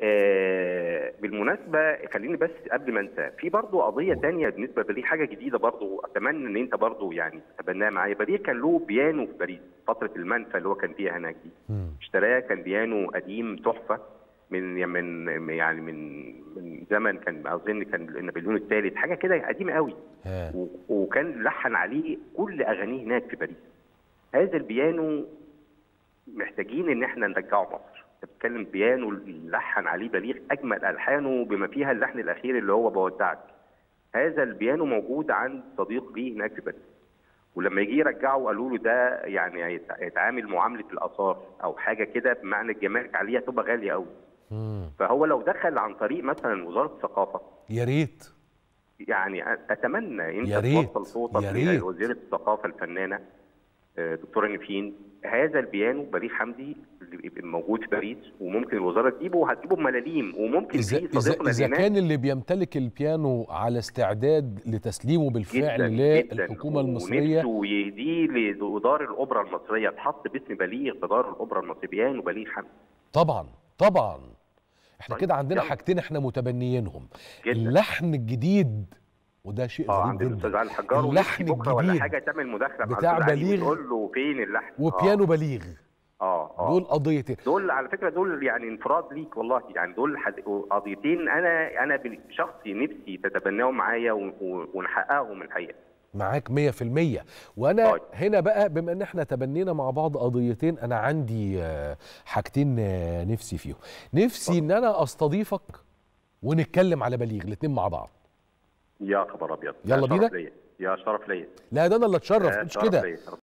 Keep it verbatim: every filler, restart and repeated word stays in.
آه بالمناسبه خليني بس قبل ما انسى، في برضه قضيه ثانيه بالنسبه لبليغ، حاجه جديده برضه اتمنى ان انت برضه يعني تتبناها معايا. بليغ كان له بيانو في باريس فتره المنفى اللي هو كان فيها هناك دي، اشتراه، كان بيانو قديم تحفه من من يعني من من زمن، كان اظن كان نابليون الثالث حاجه كده قديمه قوي، وكان لحن عليه كل اغانيه هناك في باريس. هذا البيانو محتاجين ان احنا نرجعه مصر. بتتكلم بيانو لحن عليه بليغ اجمل الحانه بما فيها اللحن الاخير اللي هو بودعك. هذا البيانو موجود عند صديق ليه هناك في باريس، ولما يجي يرجعه قالوا له ده يعني هيتعامل معامله الاثار او حاجه كده، بمعنى الجمارك عليها تبقى غاليه قوي. فهو لو دخل عن طريق مثلا وزاره الثقافه، يا ريت يعني اتمنى انت يا ريت توصل صوتك لوزيره الثقافه الفنانه دكتوره نيفين. هذا البيانو بليغ حمدي اللي موجود في باريس، وممكن الوزاره تجيبه، وهتجيبه بملاليم، وممكن إذا في صديقنا إذا هناك كان اللي بيمتلك البيانو على استعداد لتسليمه بالفعل للحكومه المصريه، ونفسه يهديه لدار الاوبرا المصريه، تحط باسم بليغ في دار الاوبرا المصريه بيانو بليغ حمدي. طبعا طبعا احنا طيب كده عندنا يلا. حاجتين احنا متبنيينهم، جدا. اللحن الجديد، وده شيء اه غريب عند جدا، الاستاذ علي الحجار، اللحن بكره ولا الجديد حاجه تعمل مداخله مع بتاع بليغ وتقول له فين اللحن وبيانو بليغ. اه اه دول قضيتين، دول على فكره دول يعني انفراد ليك والله، يعني دول قضيتين انا انا بشخصي نفسي تتبناهم معايا ونحققهم الحقيقه. معاك مية في المية. وانا طيب. هنا بقى بما ان احنا تبنينا مع بعض قضيتين، انا عندي حاجتين نفسي فيهم. نفسي ان انا استضيفك ونتكلم على بليغ الاثنين مع بعض. يا خبر ابيض، يلا بينا. يا شرف ليا. لا ده انا اللي اتشرف، مش كده.